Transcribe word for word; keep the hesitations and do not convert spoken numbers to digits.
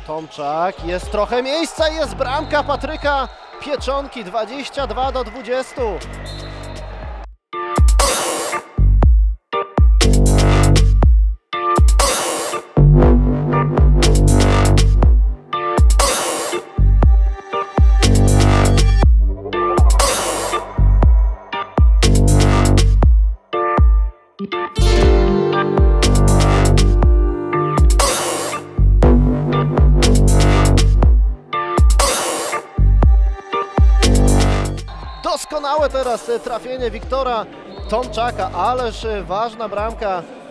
Tomczak, jest trochę miejsca i jest bramka Patryka Pieczonki, dwadzieścia dwa do dwudziestu. Doskonałe teraz trafienie Wiktora Tomczaka, ależ ważna bramka